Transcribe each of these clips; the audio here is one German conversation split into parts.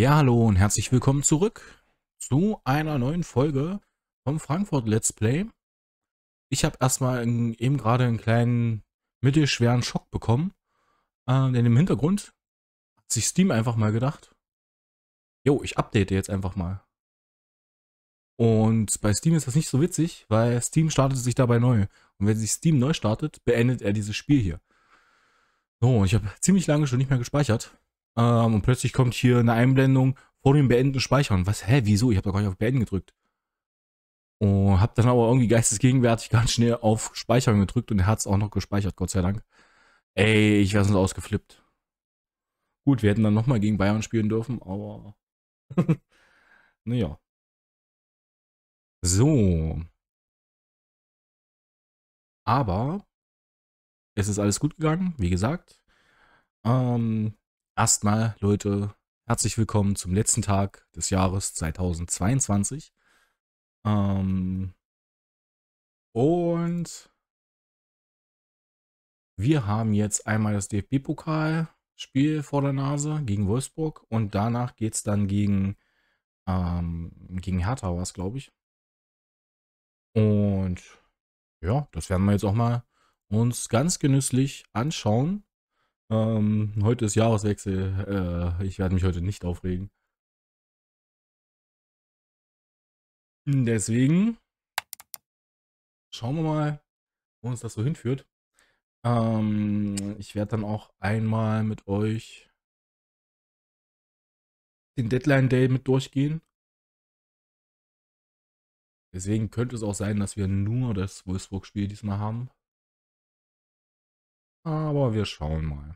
Ja, hallo und herzlich willkommen zurück zu einer neuen Folge vom Frankfurt Let's Play. Ich habe erstmal eben gerade einen kleinen mittelschweren Schock bekommen, denn im Hintergrund hat sich Steam einfach mal gedacht, jo, ich update jetzt einfach mal. Und bei Steam ist das nicht so witzig, weil Steam startet sich dabei neu. Und wenn sich Steam neu startet, beendet er dieses Spiel hier. So, und ich habe ziemlich lange schon nicht mehr gespeichert. Und plötzlich kommt hier eine Einblendung vor dem Beenden Speichern. Was? Hä? Wieso? Ich habe doch gar nicht auf Beenden gedrückt. Und habe dann aber irgendwie geistesgegenwärtig ganz schnell auf Speichern gedrückt und er hat es auch noch gespeichert, Gott sei Dank. Ey, ich wäre sonst ausgeflippt. Gut, wir hätten dann nochmal gegen Bayern spielen dürfen, aber naja. So, aber es ist alles gut gegangen, wie gesagt. Ähm, Erstmal, Leute, herzlich willkommen zum letzten Tag des Jahres 2022. Ähm, und wir haben jetzt einmal das DFB-Pokalspiel vor der Nase gegen Wolfsburg und danach geht es dann gegen Hertha, war es, glaube ich. Und ja, das werden wir jetzt auch mal uns ganz genüsslich anschauen. Heute ist Jahreswechsel. Ich werde mich heute nicht aufregen. Deswegen schauen wir mal, wo uns das so hinführt. Ich werde dann auch einmal mit euch den Deadline Day mit durchgehen. Deswegen könnte es auch sein, dass wir nur das Wolfsburg-Spiel diesmal haben. Aber wir schauen mal.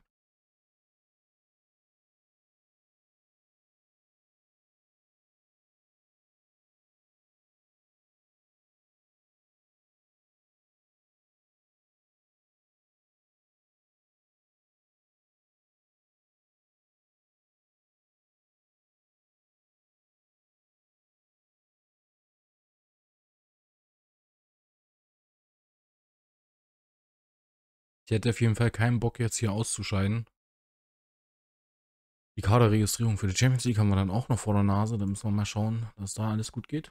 Ich hätte auf jeden Fall keinen Bock, jetzt hier auszuscheiden. Die Kaderregistrierung für die Champions League haben wir dann auch noch vor der Nase. Da müssen wir mal schauen, dass da alles gut geht.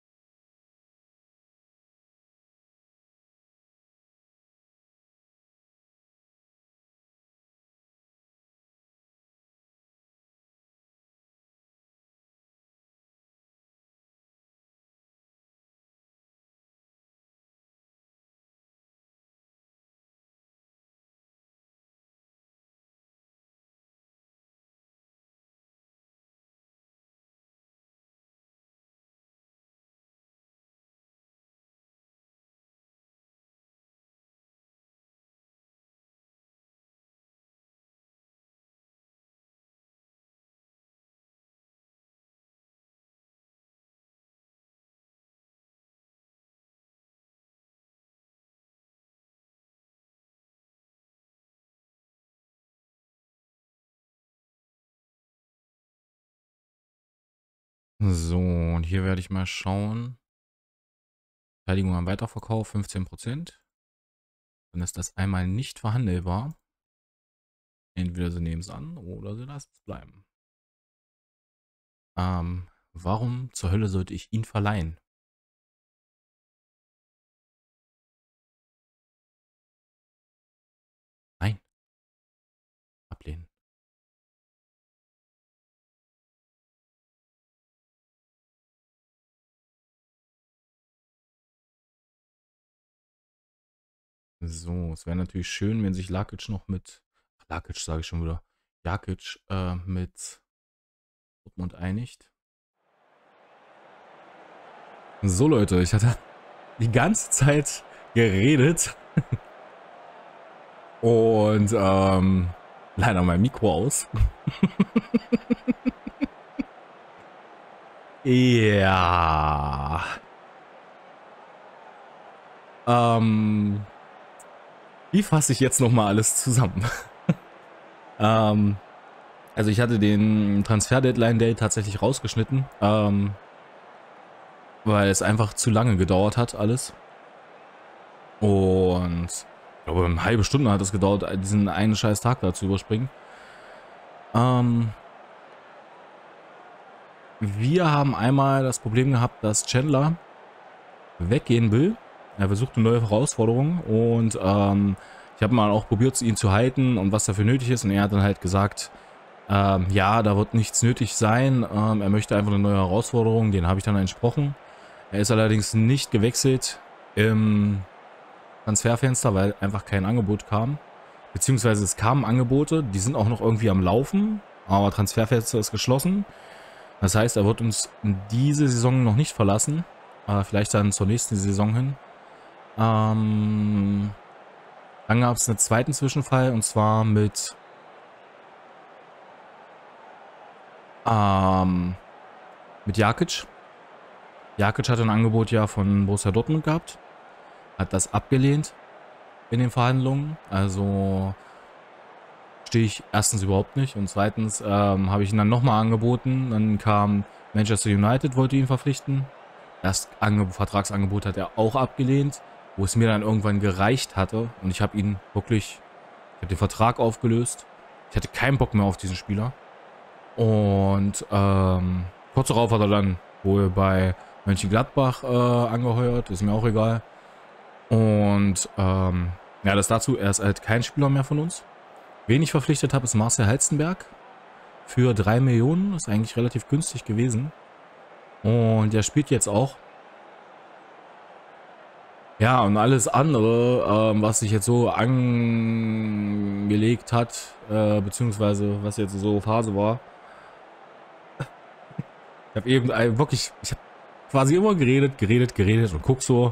So, und hier werde ich mal schauen. Beteiligung am Weiterverkauf 15%. Dann ist das einmal nicht verhandelbar. Entweder sie nehmen es an oder sie lassen es bleiben. Warum zur Hölle sollte ich ihn verleihen? Nein, ablehnen. So, es wäre natürlich schön, wenn sich Lakic noch mit, Lakic sage ich schon wieder, Jakic mit Dortmund einigt. So Leute, ich hatte die ganze Zeit geredet und leider mein Mikro aus. Ja. Wie fasse ich jetzt nochmal alles zusammen? Also ich hatte den Transfer-Deadline-Day tatsächlich rausgeschnitten, weil es einfach zu lange gedauert hat alles. Und ich glaube, eine halbe Stunde hat es gedauert, diesen einen scheiß Tag da zu überspringen. Wir haben einmal das Problem gehabt, dass Chandler weggehen will. Er versucht eine neue Herausforderung und ich habe mal auch probiert, ihn zu halten und was dafür nötig ist. Und er hat dann halt gesagt, ja, da wird nichts nötig sein. Er möchte einfach eine neue Herausforderung. Den habe ich dann entsprochen. Er ist allerdings nicht gewechselt im Transferfenster, weil einfach kein Angebot kam. Beziehungsweise es kamen Angebote, die sind auch noch irgendwie am Laufen, aber Transferfenster ist geschlossen. Das heißt, er wird uns diese Saison noch nicht verlassen. Vielleicht dann zur nächsten Saison hin. Dann gab es einen zweiten Zwischenfall und zwar mit Jakic. Jakic hatte ein Angebot ja von Borussia Dortmund gehabt. Hat das abgelehnt in den Verhandlungen. Also stehe ich erstens überhaupt nicht und zweitens habe ich ihn dann nochmal angeboten. Dann kam Manchester United, wollte ihn verpflichten. Das Vertragsangebot hat er auch abgelehnt, wo es mir dann irgendwann gereicht hatte und ich habe ihn wirklich, ich habe den Vertrag aufgelöst. Ich hatte keinen Bock mehr auf diesen Spieler und kurz darauf hat er dann wohl bei Mönchengladbach angeheuert, ist mir auch egal. Und ja, das dazu, er ist halt kein Spieler mehr von uns. Wen ich verpflichtet habe, ist Marcel Halstenberg für 3 Millionen, ist eigentlich relativ günstig gewesen. Und der spielt jetzt auch. Ja, und alles andere, was sich jetzt so angelegt hat, beziehungsweise was jetzt so Phase war. Ich habe eben wirklich, ich habe quasi immer geredet und guck so.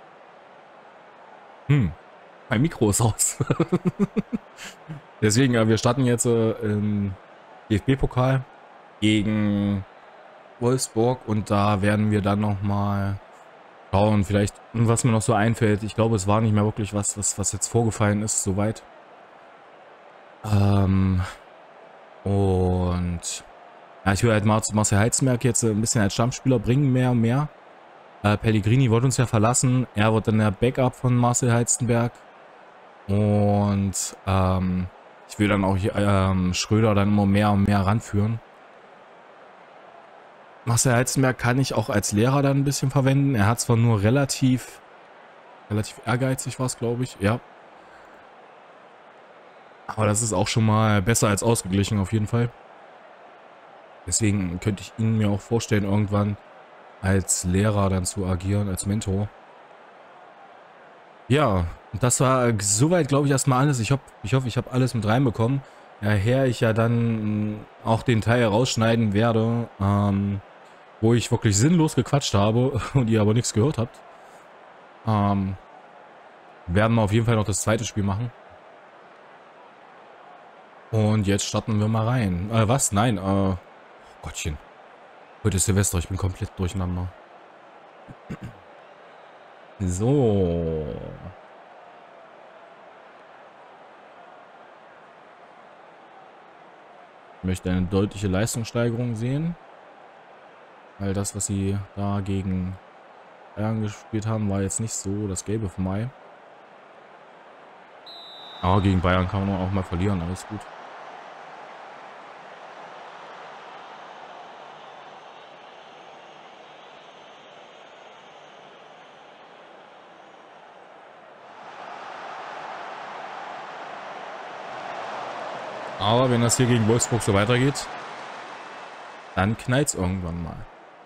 Mein Mikro ist aus. Deswegen, wir starten jetzt im DFB-Pokal gegen Wolfsburg und da werden wir dann nochmal schauen, vielleicht, was mir noch so einfällt. Ich glaube, es war nicht mehr wirklich was jetzt vorgefallen ist, soweit. Und ja, ich will halt Marcel Halstenberg jetzt ein bisschen als Stammspieler bringen, mehr und mehr. Pellegrini wollte uns ja verlassen. Er wird dann der Backup von Marcel Halstenberg. Und ich will dann auch Schröder dann immer mehr und mehr ranführen. Marcel Halstenberg kann ich auch als Lehrer dann ein bisschen verwenden. Er hat zwar nur relativ ehrgeizig war es, glaube ich. Ja. Aber das ist auch schon mal besser als ausgeglichen auf jeden Fall. Deswegen könnte ich ihn mir auch vorstellen, irgendwann als Lehrer dann zu agieren, als Mentor. Ja, das war soweit, glaube ich, erstmal alles. Ich hoffe, ich habe alles mit reinbekommen. Daher ich ja dann auch den Teil rausschneiden werde, wo ich wirklich sinnlos gequatscht habe und ihr aber nichts gehört habt. Werden wir auf jeden Fall noch das zweite Spiel machen. Und jetzt starten wir mal rein. Was? Nein, oh Gottchen. Heute ist Silvester, ich bin komplett durcheinander. So. Ich möchte eine deutliche Leistungssteigerung sehen. Weil das, was sie da gegen Bayern gespielt haben, war jetzt nicht so das Gelbe von Mai. Aber gegen Bayern kann man auch mal verlieren, alles gut. Aber wenn das hier gegen Wolfsburg so weitergeht, dann knallt es irgendwann mal.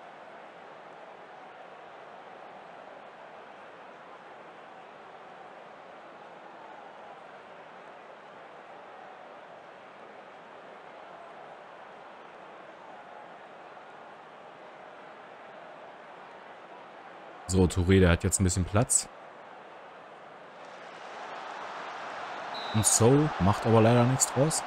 So, Touré, der hat jetzt ein bisschen Platz. Und so, macht aber leider nichts draus.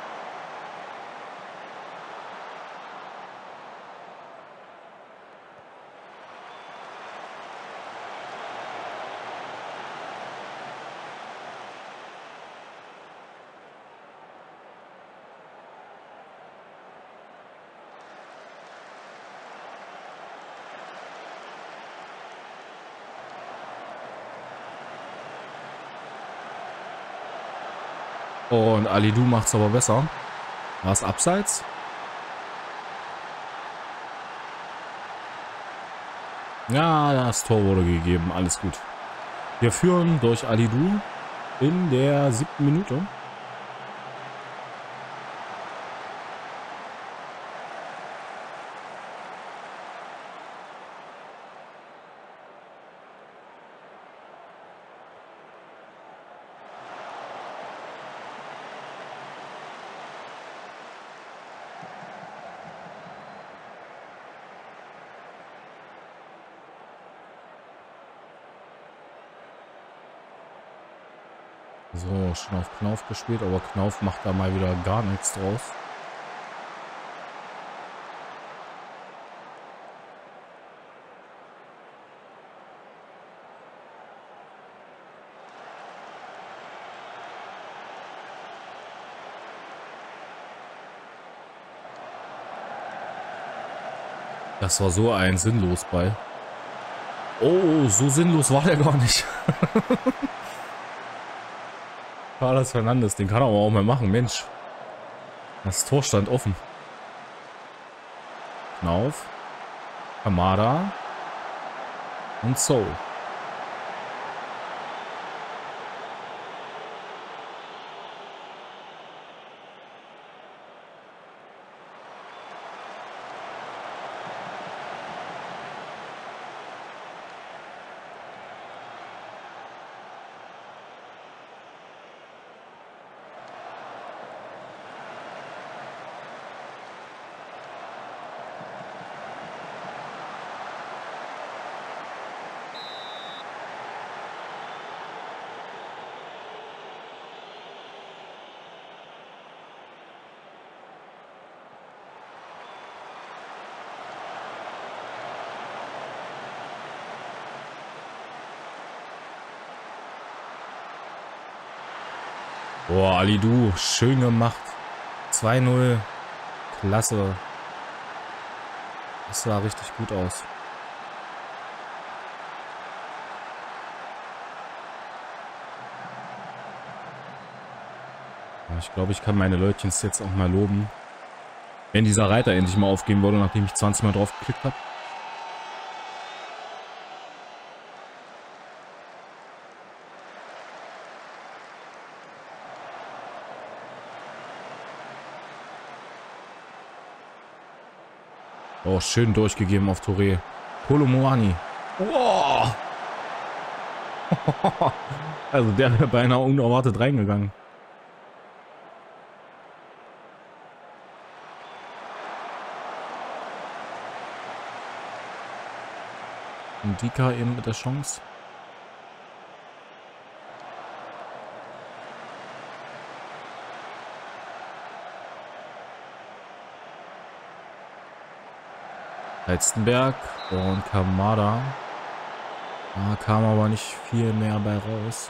Und Alidou macht es aber besser. War es abseits? Ja, das Tor wurde gegeben. Alles gut. Wir führen durch Alidu in der 7. Minute. So, schon auf Knauf gespielt, aber Knauf macht da mal wieder gar nichts draus. Das war so ein Sinnlosball. Oh, so sinnlos war der gar nicht. Carlos Fernandes, den kann er aber auch mal machen, Mensch. Das Tor stand offen. Knauf, Kamada und So. Boah, Alidu, schön gemacht. 2-0. Klasse. Das sah richtig gut aus. Ich glaube, ich kann meine Leutchens jetzt auch mal loben. Wenn dieser Reiter endlich mal aufgehen würde, nachdem ich 20 Mal drauf geklickt habe. Oh, schön durchgegeben auf Touré. Kolo Muani. Wow. Also der wäre beinahe unerwartet reingegangen. Und Dika eben mit der Chance. Halstenberg und Kamada. Da kam aber nicht viel mehr bei raus.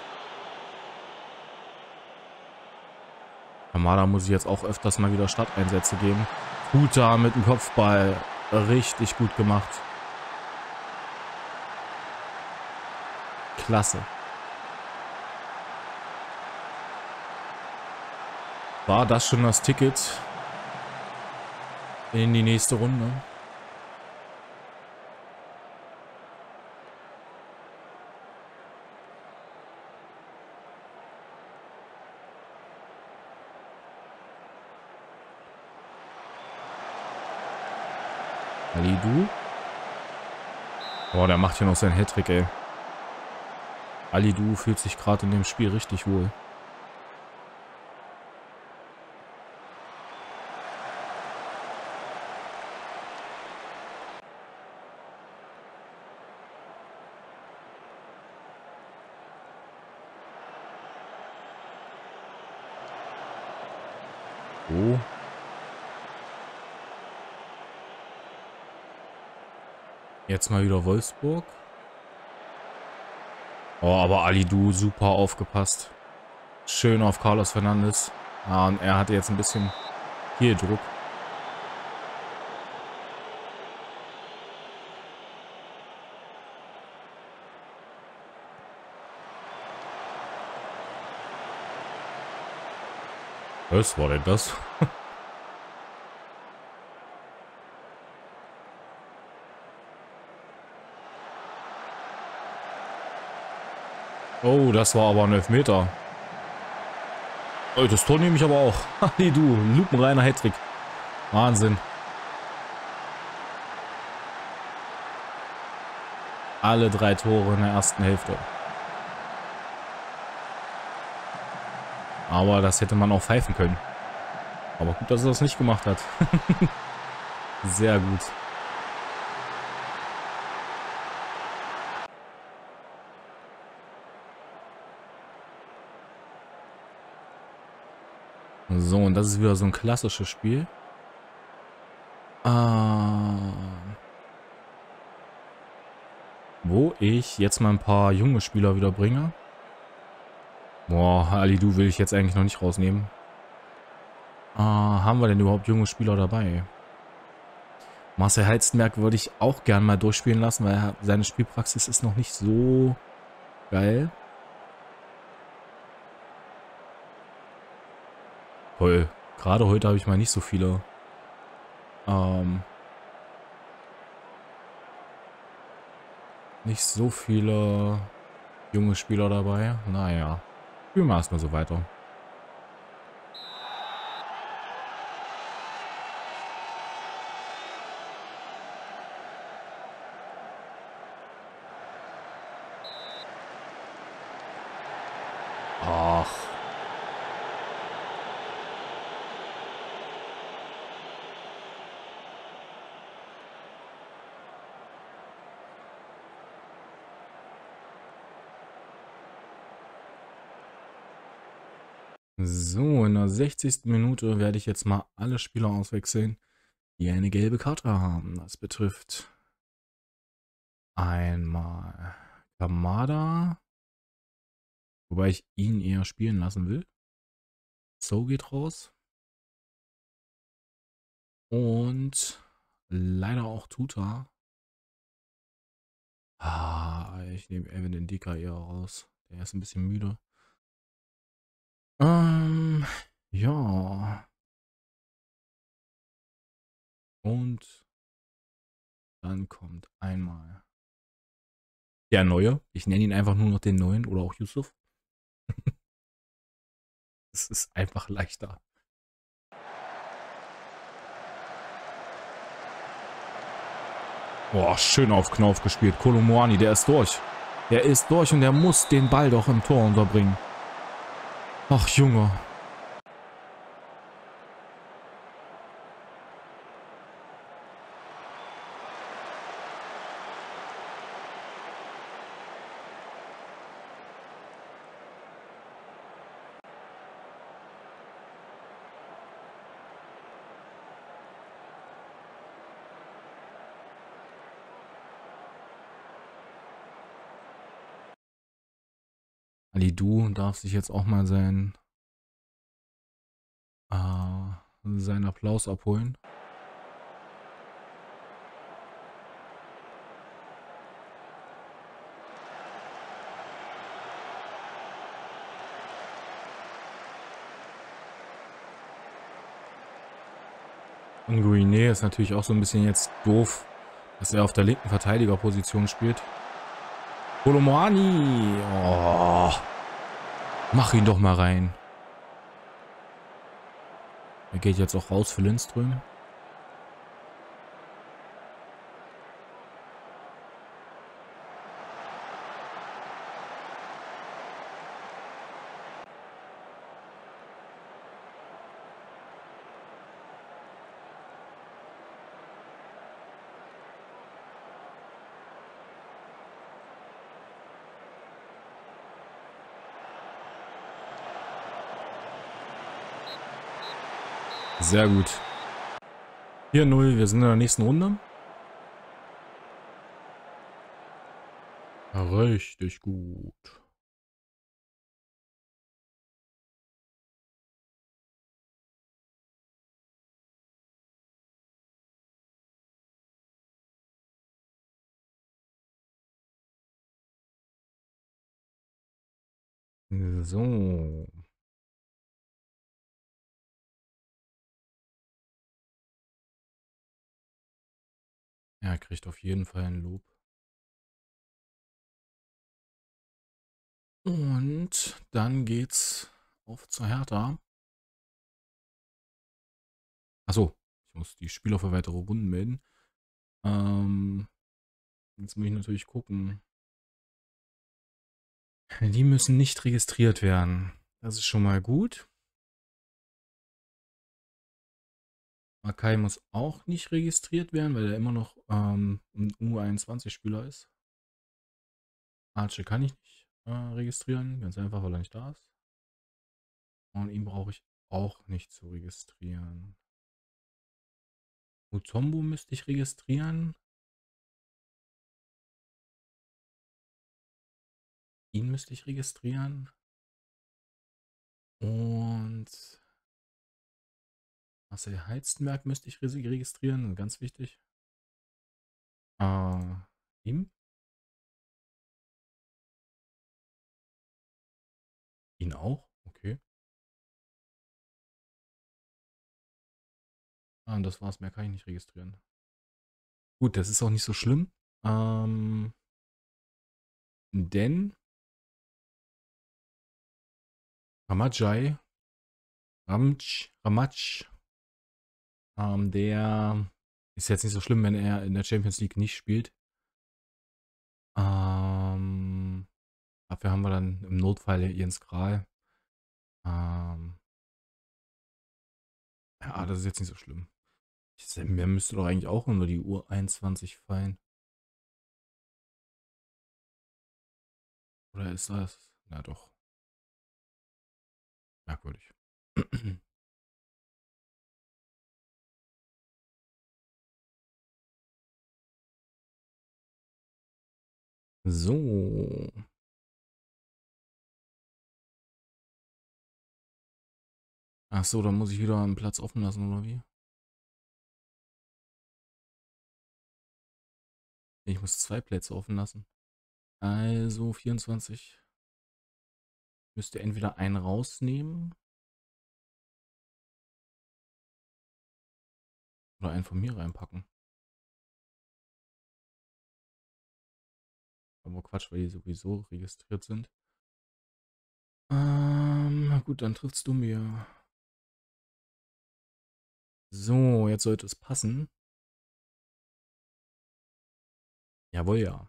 Kamada muss ich jetzt auch öfters mal wieder Starteinsätze geben. Kuta mit dem Kopfball. Richtig gut gemacht. Klasse. War das schon das Ticket in die nächste Runde? Alidu. Boah, der macht hier noch seinen Hattrick, ey. Alidu fühlt sich gerade in dem Spiel richtig wohl. Oh. Jetzt mal wieder Wolfsburg. Oh, aber Alidu super aufgepasst. Schön auf Carlos Fernandes. Ah, und er hatte jetzt ein bisschen viel Druck. Was war denn das? Oh, das war aber ein Elfmeter. Oh, das Tor nehme ich aber auch. Hey du, lupenreiner Hattrick. Wahnsinn. Alle 3 Tore in der ersten Hälfte. Aber das hätte man auch pfeifen können. Aber gut, dass er das nicht gemacht hat. Sehr gut. So, und das ist wieder so ein klassisches Spiel. Wo ich jetzt mal ein paar junge Spieler wieder bringe. Boah, Alidu will ich jetzt eigentlich noch nicht rausnehmen. Haben wir denn überhaupt junge Spieler dabei? Marcel Halstenberg würde ich auch gern mal durchspielen lassen, weil seine Spielpraxis ist noch nicht so geil. Toll. Gerade heute habe ich mal nicht so viele nicht so viele junge Spieler dabei. Naja, spielen wir erstmal so weiter. Ach. So, in der 60. Minute werde ich jetzt mal alle Spieler auswechseln, die eine gelbe Karte haben. Das betrifft einmal Kamada, wobei ich ihn eher spielen lassen will. So geht raus. Und leider auch Tuta. Ich nehme Evan Indika eher raus. Der ist ein bisschen müde. Ja. Und dann kommt einmal der Neue. Ich nenne ihn einfach nur noch den Neuen oder auch Yusuf. Es ist einfach leichter. Boah, schön auf Knauf gespielt. Kolomoani, der ist durch. Der ist durch und der muss den Ball doch im Tor unterbringen. Ach, Junge. Alidu darf sich jetzt auch mal seinen Applaus abholen. Und Guiné ist natürlich auch so ein bisschen jetzt doof, dass er auf der linken Verteidigerposition spielt. Kolomoani! Oh, mach ihn doch mal rein. Er geht jetzt auch raus für Lindström. Sehr gut. 4-0, wir sind in der nächsten Runde. Richtig gut. So. Er kriegt auf jeden Fall ein Lob. Und dann geht's auf zur Hertha. Achso, ich muss die Spieler für weitere Runden melden. Ähm, Jetzt muss ich natürlich gucken. Die müssen nicht registriert werden. Das ist schon mal gut. Akai muss auch nicht registriert werden, weil er immer noch ein U21-Spieler ist. Arche kann ich nicht registrieren, ganz einfach, weil er nicht da ist. Und ihn brauche ich auch nicht zu registrieren. Mutombo müsste ich registrieren. Ihn müsste ich registrieren. Und Marcel Heizenberg müsste ich registrieren, ganz wichtig. Äh, Ihm? Ihn auch? Okay. Ah, und das war's, mehr kann ich nicht registrieren. Gut, das ist auch nicht so schlimm. Ähm, Denn Ramajai, Ramatsch, der ist jetzt nicht so schlimm, wenn er in der Champions League nicht spielt. Ähm, Dafür haben wir dann im Notfall Jens Kral. Ähm, ja, das ist jetzt nicht so schlimm. Mir müsste doch eigentlich auch unter die Uhr 21 fallen. Oder ist das? Na doch, merkwürdig. So. Ach so, dann muss ich wieder einen Platz offen lassen, oder wie? Ich muss zwei Plätze offen lassen. Also 24. Müsste entweder einen rausnehmen oder einen von mir reinpacken. Aber Quatsch, weil die sowieso registriert sind. Na gut, dann triffst du mir. So, jetzt sollte es passen. Jawohl, ja.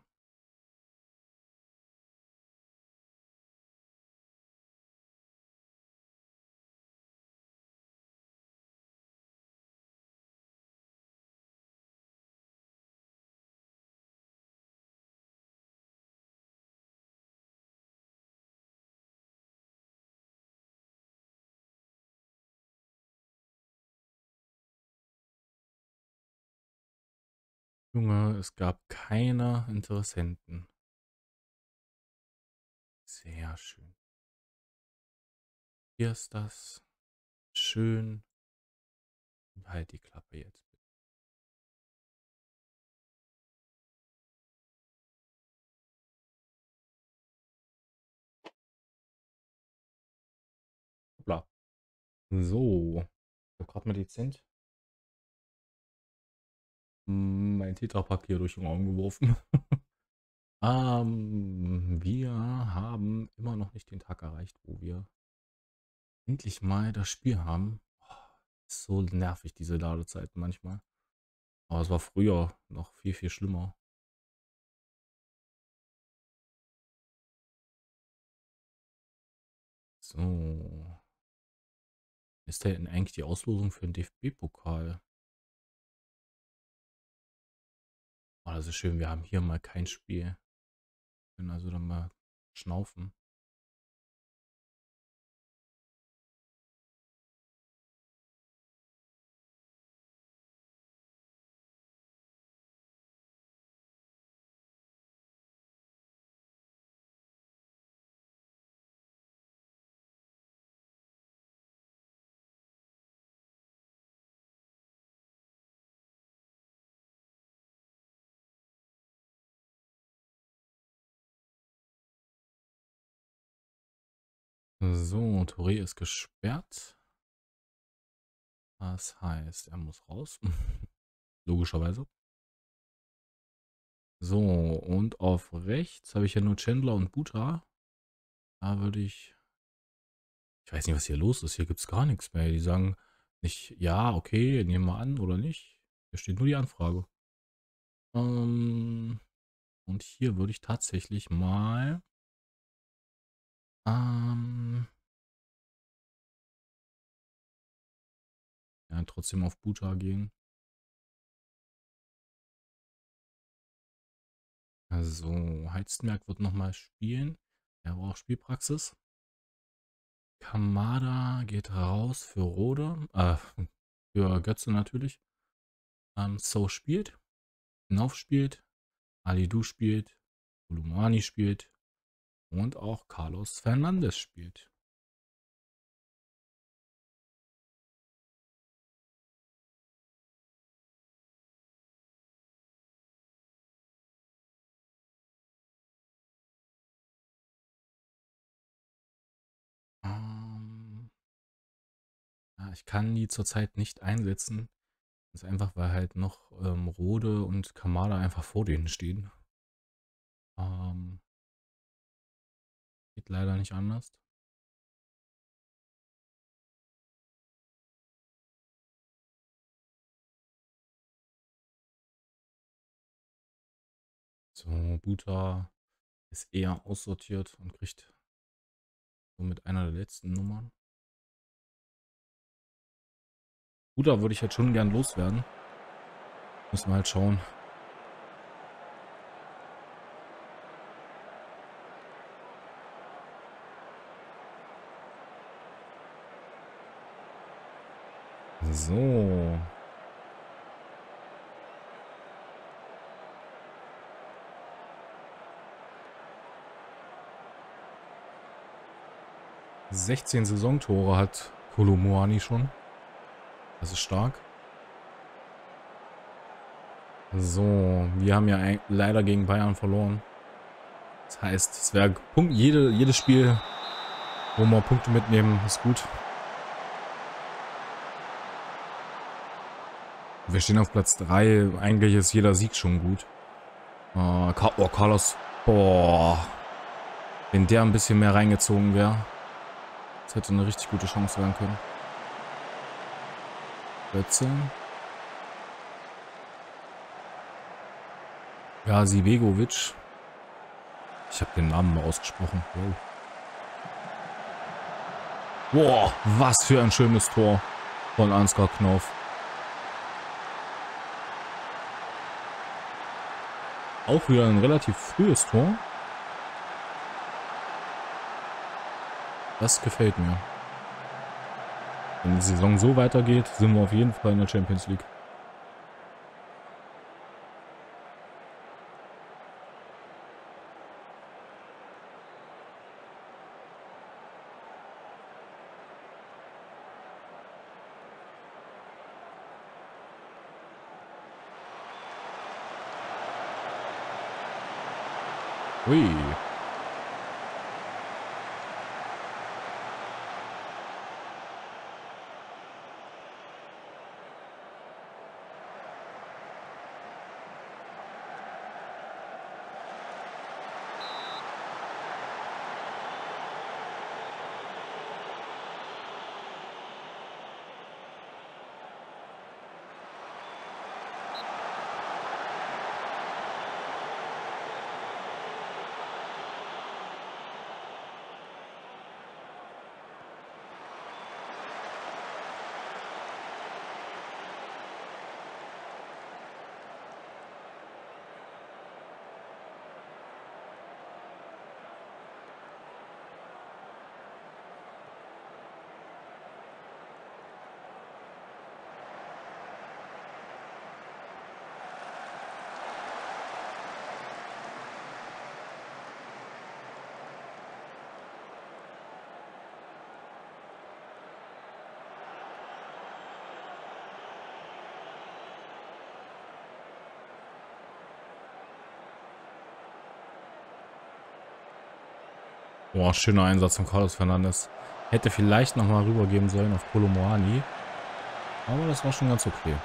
Junge, es gab keine Interessenten. Sehr schön. Hier ist das. Schön. Halt die Klappe jetzt. Hoppla. So. Ich habe gerade mal dezent mein Tetrapack hier durch den Raum geworfen. Wir haben immer noch nicht den Tag erreicht, wo wir endlich mal das Spiel haben. Ist so nervig, diese Ladezeiten manchmal. Aber es war früher noch viel, viel schlimmer. So. Ist denn eigentlich die Auslosung für den DFB-Pokal? Oh, das ist schön, wir haben hier mal kein Spiel. Können also dann mal schnaufen. So, Touré ist gesperrt. Das heißt, er muss raus. Logischerweise. So, und auf rechts habe ich ja nur Chandler und Buta. Da würde ich weiß nicht, was hier los ist. Hier gibt es gar nichts mehr. Die sagen nicht, ja, okay, nehmen wir an oder nicht. Hier steht nur die Anfrage. Ähm, und hier würde ich tatsächlich mal ähm, ja, trotzdem auf Buta gehen. Also, Heizenberg wird nochmal spielen. Er braucht Spielpraxis. Kamada geht raus für Rode. Für Götze natürlich. So spielt. Knauf spielt. Alidu spielt. Ulumani spielt. Und auch Carlos Fernandes spielt. Ähm, ja, ich kann die zurzeit nicht einsetzen. Das ist einfach, weil halt noch Rode und Kamada einfach vor denen stehen. Ähm, Geht leider nicht anders. So, Buta ist eher aussortiert und kriegt somit einer der letzten Nummern. Buta würde ich jetzt schon gern loswerden. Müssen wir halt schauen. So. ...16 Saisontore hat Kolo Muani schon. Das ist stark. So, wir haben ja leider gegen Bayern verloren. Das heißt, es wäre jedes Spiel, wo wir Punkte mitnehmen, ist gut. Wir stehen auf Platz 3. Eigentlich ist jeder Sieg schon gut. Carlos. Boah. Wenn der ein bisschen mehr reingezogen wäre. Das hätte eine richtig gute Chance werden können. Götze. Ja, Sibegovic. Ich habe den Namen mal ausgesprochen. Wow. Boah, was für ein schönes Tor von Ansgar Knauf. Auch wieder ein relativ frühes Tor. Das gefällt mir. Wenn die Saison so weitergeht, sind wir auf jeden Fall in der Champions League. Ui. Boah, schöner Einsatz von Carlos Fernandes. Hätte vielleicht nochmal rübergeben sollen auf Kolo Muani. Aber das war schon ganz okay.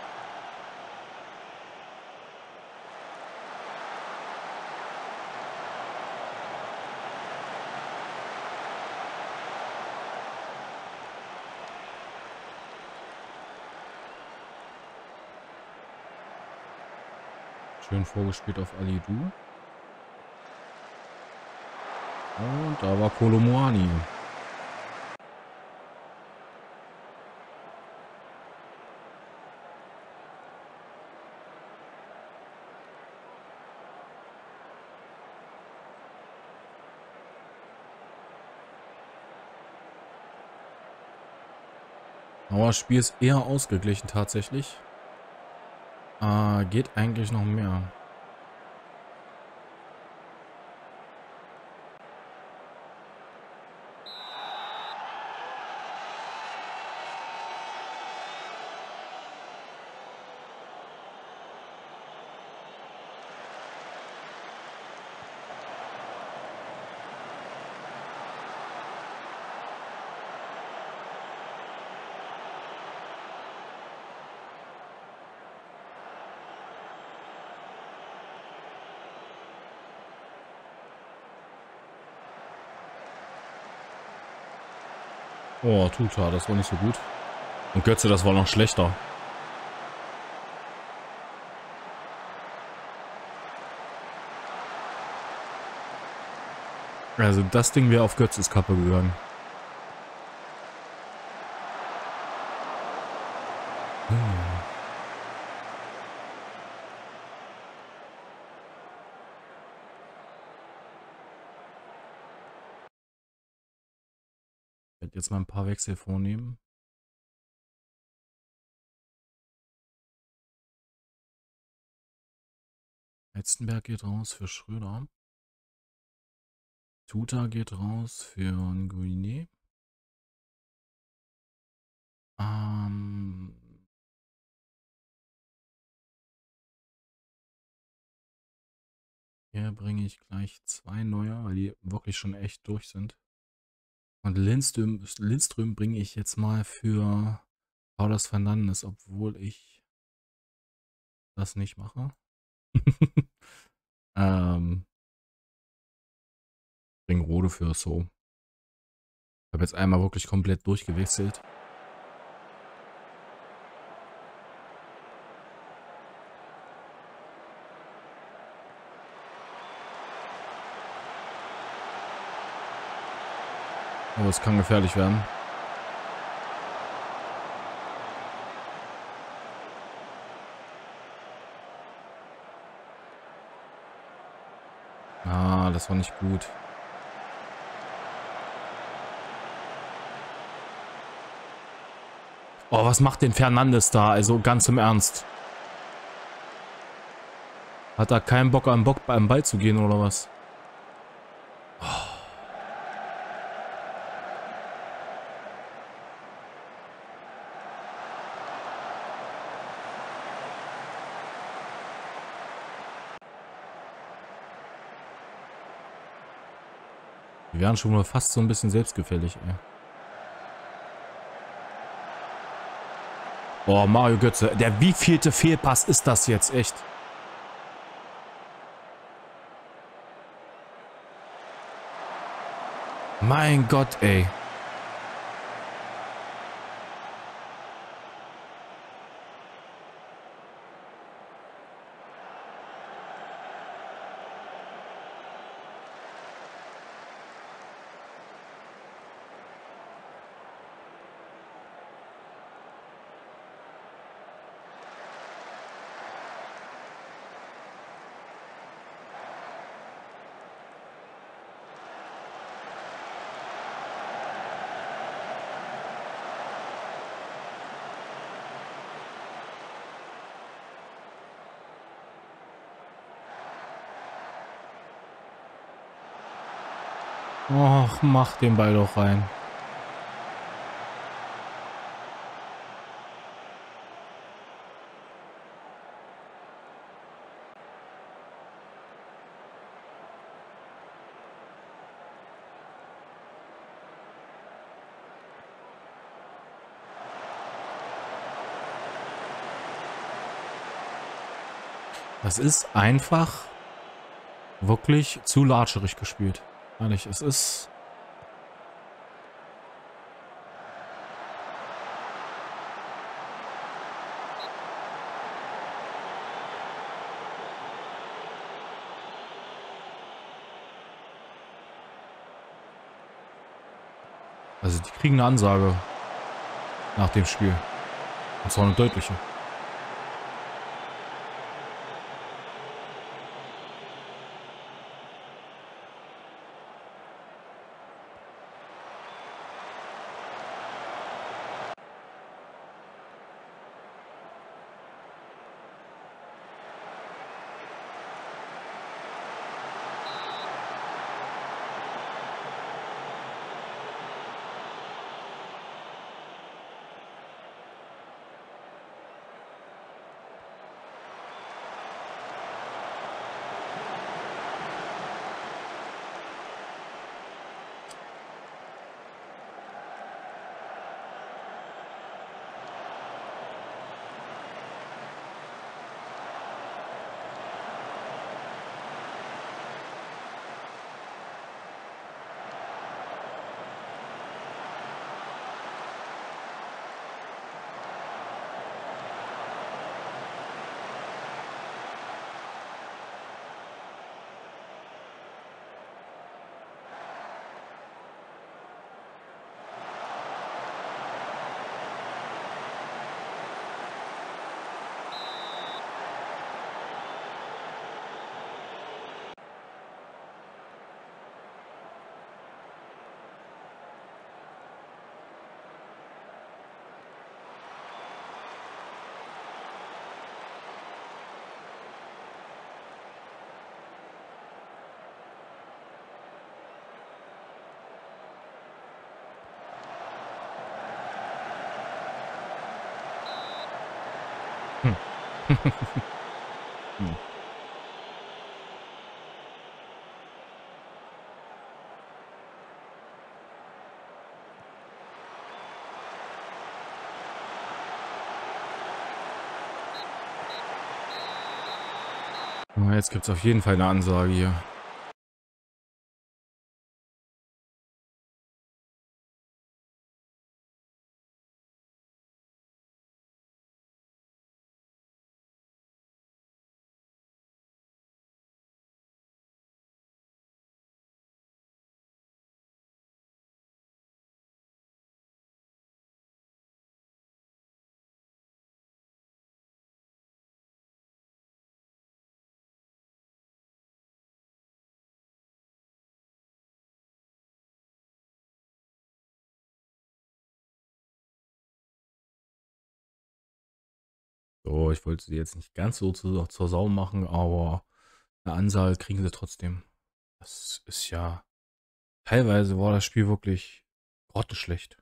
Schön vorgespielt auf Ali Du. Und da war Kolo Muani. Aber das Spiel ist eher ausgeglichen tatsächlich. Geht eigentlich noch mehr. Oh, Tuta, das war nicht so gut. Und Götze, das war noch schlechter. Also das Ding wäre auf Götzes Kappe gegangen. Ich werde jetzt mal ein paar Wechsel vornehmen. Heizenberg geht raus für Schröder. Tuta geht raus für Nguine. Hier bringe ich gleich 2 neue, weil die wirklich schon echt durch sind. Und Lindström bringe ich jetzt mal für Paulas Fernandes, obwohl ich das nicht mache. Bring Rode für So. Ich habe jetzt einmal wirklich komplett durchgewechselt. Oh, es kann gefährlich werden. Ah, das war nicht gut. Oh, was macht denn Fernandes da? Also ganz im Ernst. Hat er keinen Bock am Ball zu gehen oder was? Wir wären schon mal fast so ein bisschen selbstgefällig, ey. Boah, Mario Götze. Der wievielte Fehlpass ist das jetzt? Echt? Mein Gott, ey. Och, mach den Ball doch rein. Das ist einfach wirklich zu latscherig gespielt. Ehrlich, es ist... Also die kriegen eine Ansage nach dem Spiel. Und zwar eine deutliche. Hm. Hm. Ja, jetzt gibt es auf jeden Fall eine Ansage hier. So, ich wollte sie jetzt nicht ganz so zur Sau machen, aber eine Ansage kriegen sie trotzdem. Das ist ja. Teilweise war das Spiel wirklich grottenschlecht.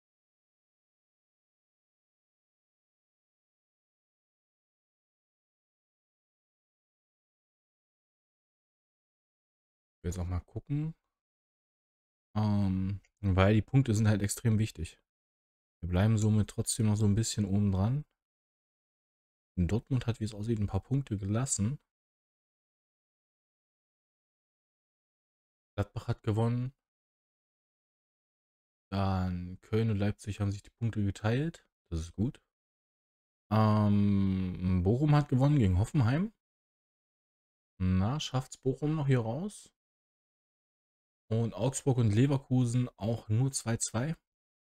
Ich will jetzt auch mal gucken. Weil die Punkte sind halt extrem wichtig. Wir bleiben somit trotzdem noch so ein bisschen oben dran. Dortmund hat, wie es aussieht, ein paar Punkte gelassen. Gladbach hat gewonnen. Dann Köln und Leipzig haben sich die Punkte geteilt. Das ist gut. Bochum hat gewonnen gegen Hoffenheim. Na, schafft's Bochum noch hier raus? Und Augsburg und Leverkusen auch nur 2-2.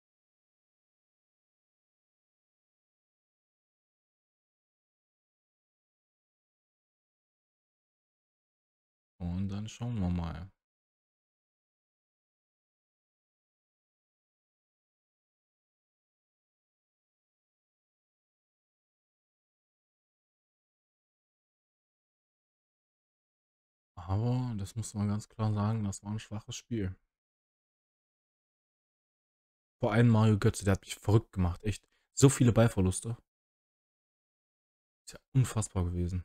Und dann schauen wir mal. Aber das muss man ganz klar sagen, das war ein schwaches Spiel. Vor allem Mario Götze, der hat mich verrückt gemacht, echt. So viele Ballverluste. Ist ja unfassbar gewesen.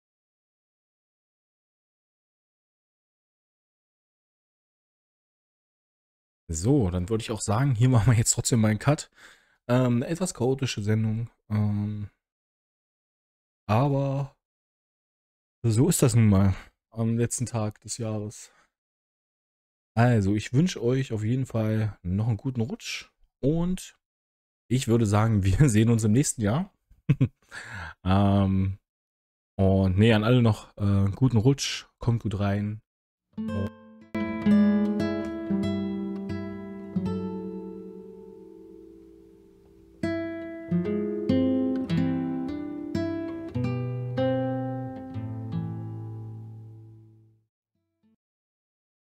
So, dann würde ich auch sagen, hier machen wir jetzt trotzdem mal einen Cut. Eine etwas chaotische Sendung. Aber so ist das nun mal am letzten Tag des Jahres. Also, ich wünsche euch auf jeden Fall noch einen guten Rutsch und ich würde sagen, wir sehen uns im nächsten Jahr. ähm, und nee, an alle noch guten Rutsch, kommt gut rein. Und